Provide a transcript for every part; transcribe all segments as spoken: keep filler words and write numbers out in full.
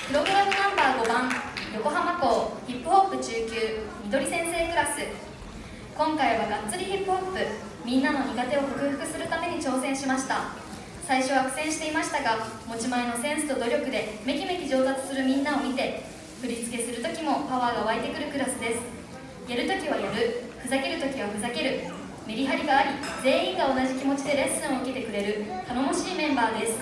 プログラムナンバーごばん、横浜校ヒップホップ中級みどり先生クラス。今回はがっつりヒップホップ、みんなの苦手を克服するために挑戦しました。最初は苦戦していましたが、持ち前のセンスと努力でめきめき上達するみんなを見て、振り付けする時もパワーが湧いてくるクラスです。やるときはやる、ふざけるときはふざける、メリハリがあり、全員が同じ気持ちでレッスンを受けてくれる頼もしいメンバーです。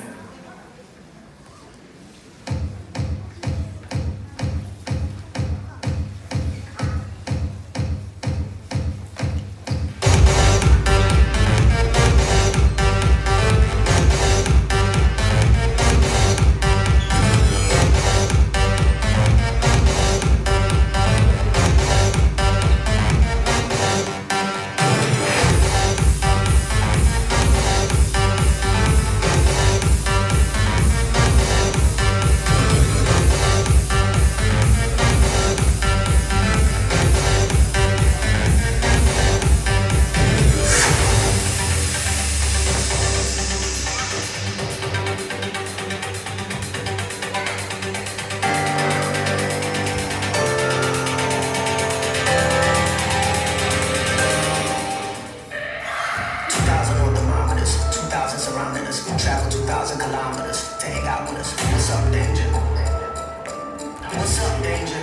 Surrounding us, travel two thousand kilometers to hang out with us. What's up, danger? What's up, danger?